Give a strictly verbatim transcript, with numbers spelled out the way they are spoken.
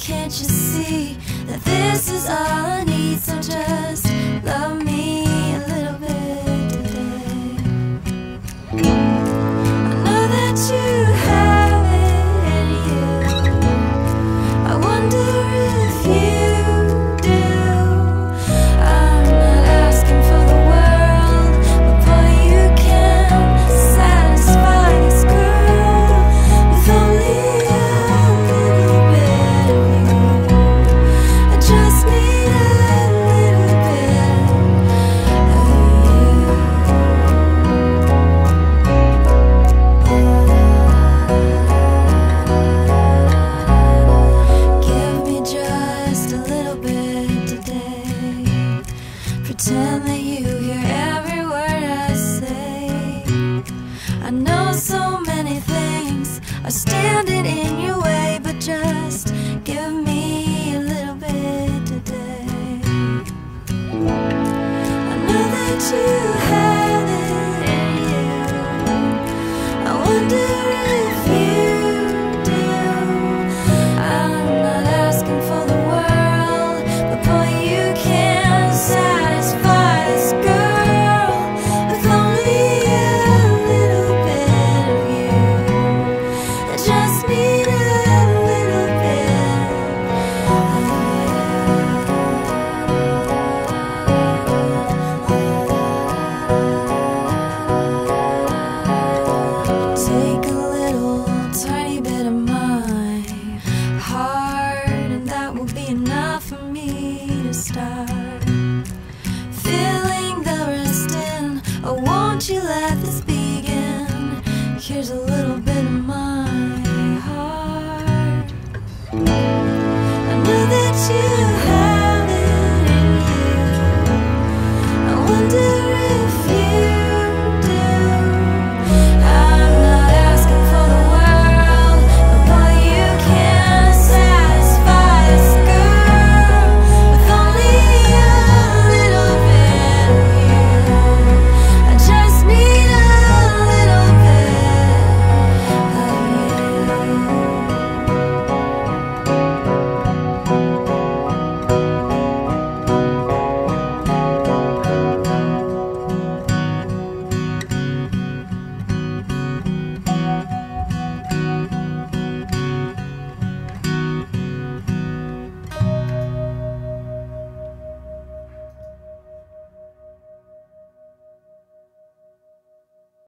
can't you see that this is all I need? So just love me a little bit today. I know that you have it in you. I wonder if you do. I'm not asking for the world, but boy, you can satisfy this girl with only a little bit of you. I just need a little bit of you. Give me just a little bit today. Pretend that you hear every word I say. I know so many things are standing in your way, but just give me a little bit today. I know that you have it in you. I wonder if you do. I'm not asking for the world, but boy, you can satisfy this girl with only a little bit of you. I just need a little bit of you. Take a little tiny bit of my heart, and that will be enough for me to start filling the rest in. Oh, won't you let this begin? Here's a little bit of my heart.